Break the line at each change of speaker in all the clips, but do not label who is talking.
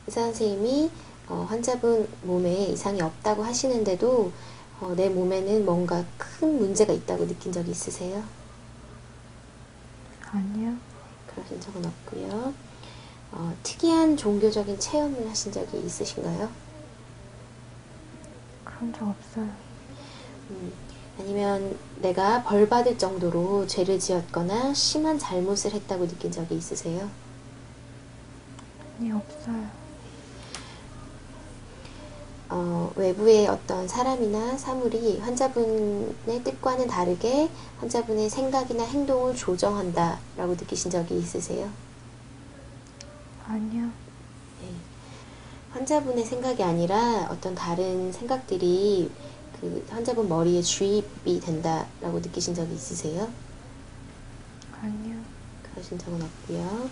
의사 선생님이 환자분 몸에 이상이 없다고 하시는데도 내 몸에는 뭔가 큰 문제가 있다고 느낀 적이 있으세요?
아니요.
그러신 적은 없고요. 특이한 종교적인 체험을 하신 적이 있으신가요?
그런 적 없어요.
아니면 내가 벌 받을 정도로 죄를 지었거나 심한 잘못을 했다고 느낀 적이 있으세요?
아니, 없어요.
외부의 어떤 사람이나 사물이 환자분의 뜻과는 다르게 환자분의 생각이나 행동을 조정한다 라고 느끼신 적이 있으세요?
아니요.
네. 환자분의 생각이 아니라 어떤 다른 생각들이 그 환자분 머리에 주입이 된다라고 느끼신 적이 있으세요?
아니요.
그러신 적은 없고요.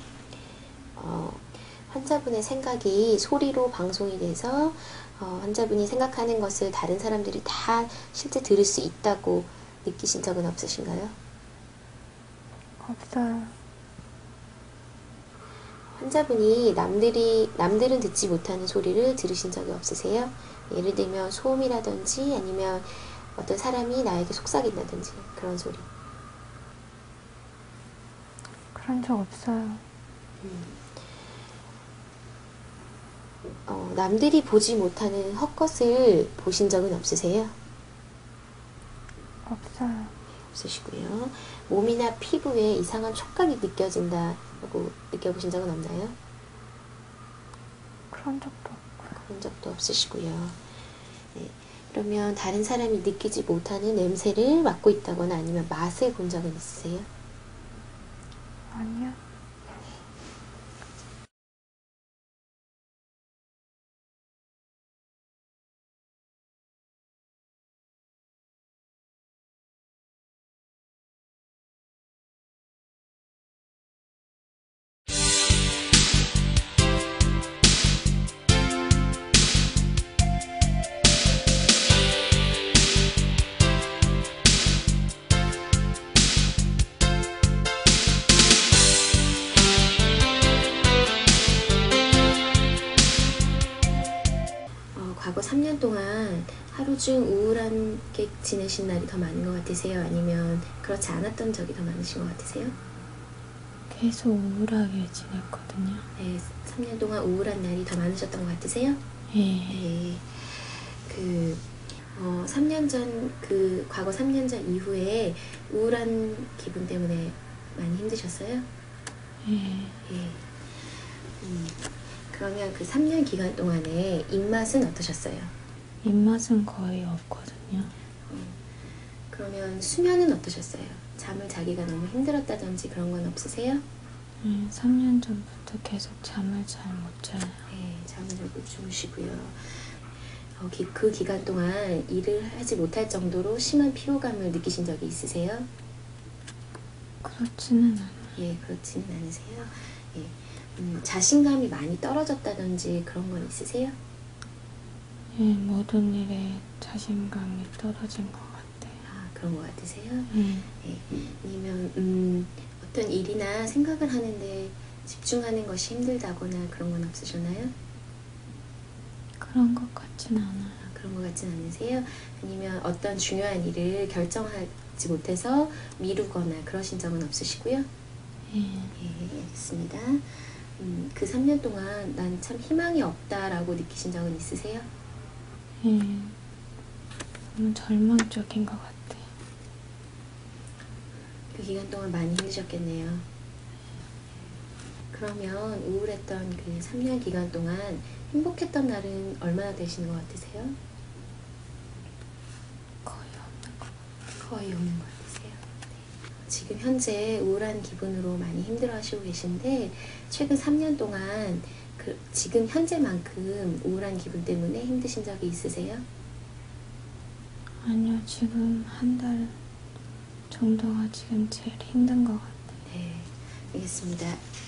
환자분의 생각이 소리로 방송이 돼서 환자분이 생각하는 것을 다른 사람들이 다 실제 들을 수 있다고 느끼신 적은 없으신가요?
없어요.
환자분이 남들은 듣지 못하는 소리를 들으신 적이 없으세요? 예를 들면 소음이라든지 아니면 어떤 사람이 나에게 속삭인다든지 그런 소리.
그런 적 없어요.
남들이 보지 못하는 헛것을 보신 적은 없으세요?
없어요.
없으시고요. 몸이나 피부에 이상한 촉감이 느껴진다고 느껴보신 적은 없나요?
그런 적도 없고요.
그런 적도 없으시고요. 네. 그러면 다른 사람이 느끼지 못하는 냄새를 맡고 있다거나 아니면 맛을 본 적은 있으세요?
아니요.
과거 3년 동안 하루 중 우울하게 지내신 날이 더 많은 것 같으세요? 아니면 그렇지 않았던 적이 더 많으신 것 같으세요?
계속 우울하게 지냈거든요.
네, 3년 동안 우울한 날이 더 많으셨던 것 같으세요?
예.
네. 3년 전, 과거 3년 전 이후에 우울한 기분 때문에 많이 힘드셨어요?
예.
예. 그러면 그 3년 기간 동안에 입맛은 어떠셨어요?
입맛은 거의 없거든요.
그러면 수면은 어떠셨어요? 잠을 자기가 너무 힘들었다든지 그런 건 없으세요?
3년 전부터 계속 잠을 잘 못 자요.
네, 잠을 잘 못 주무시고요. 그 기간 동안 일을 하지 못할 정도로 심한 피로감을 느끼신 적이 있으세요?
그렇지는 않아요.
예, 그렇지는 않으세요? 예. 자신감이 많이 떨어졌다든지 그런 건 있으세요?
예, 모든 일에 자신감이 떨어진 것 같아요.
아, 그런 것 같으세요?
예.
예. 아니면 어떤 일이나 생각을 하는데 집중하는 것이 힘들다거나 그런 건 없으셨나요?
그런 것 같진 않아요.
그런 것 같진 않으세요? 아니면 어떤 중요한 일을 결정하지 못해서 미루거나 그러신 적은 없으시고요?
예.
예, 알겠습니다. 그 3년 동안 난 참 희망이 없다라고 느끼신 적은 있으세요?
예. 너무 절망적인 것 같아요.
그 기간 동안 많이 힘드셨겠네요. 그러면 우울했던 그 3년 기간 동안 행복했던 날은 얼마나 되시는 것 같으세요?
거의 없는 것 같아요.
거의 없는 것 같으세요? 네. 지금 현재 우울한 기분으로 많이 힘들어하시고 계신데 최근 3년 동안 지금 현재만큼 우울한 기분 때문에 힘드신 적이 있으세요?
아니요, 지금 한 달 정도가 지금 제일 힘든 것 같아요.
네, 알겠습니다.